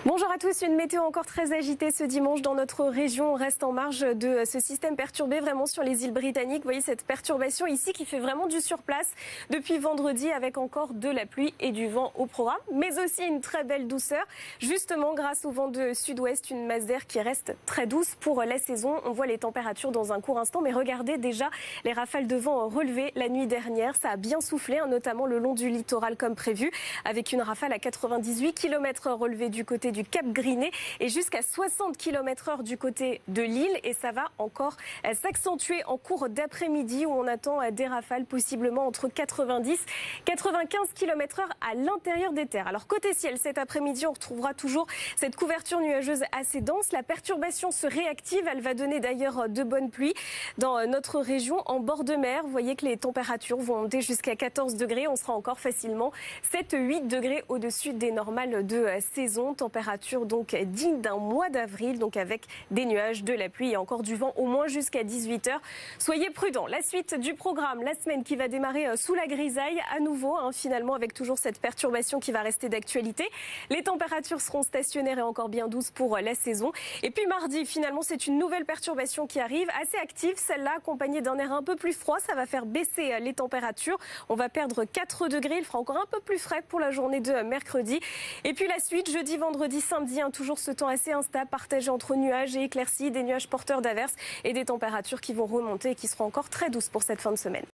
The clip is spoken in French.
Bonjour à tous, une météo encore très agitée ce dimanche dans notre région. On reste en marge de ce système perturbé vraiment sur les îles britanniques. Vous voyez cette perturbation ici qui fait vraiment du surplace depuis vendredi avec encore de la pluie et du vent au programme, mais aussi une très belle douceur. Justement grâce au vent de sud-ouest, une masse d'air qui reste très douce pour la saison. On voit les températures dans un court instant, mais regardez déjà les rafales de vent relevées la nuit dernière. Ça a bien soufflé, notamment le long du littoral comme prévu, avec une rafale à 98 km/h relevée du côté du Cap Griné et jusqu'à 60 km/h du côté de l'île. Et ça va encore s'accentuer en cours d'après-midi où on attend des rafales possiblement entre 90 et 95 km/h à l'intérieur des terres. Alors côté ciel, cet après-midi, on retrouvera toujours cette couverture nuageuse assez dense. La perturbation se réactive. Elle va donner d'ailleurs de bonnes pluies dans notre région en bord de mer. Vous voyez que les températures vont monter jusqu'à 14 degrés. On sera encore facilement 7-8 degrés au-dessus des normales de saison. Température donc digne d'un mois d'avril, donc avec des nuages, de la pluie et encore du vent au moins jusqu'à 18 h. Soyez prudents. La suite du programme, la semaine qui va démarrer sous la grisaille à nouveau, finalement avec toujours cette perturbation qui va rester d'actualité. Les températures seront stationnaires et encore bien douces pour la saison. Et puis mardi, finalement, c'est une nouvelle perturbation qui arrive, assez active, celle-là accompagnée d'un air un peu plus froid. Ça va faire baisser les températures. On va perdre 4 degrés. Il fera encore un peu plus frais pour la journée de mercredi. Et puis la suite, jeudi, vendredi, samedi, toujours ce temps assez instable, partagé entre nuages et éclaircies, des nuages porteurs d'averses et des températures qui vont remonter et qui seront encore très douces pour cette fin de semaine.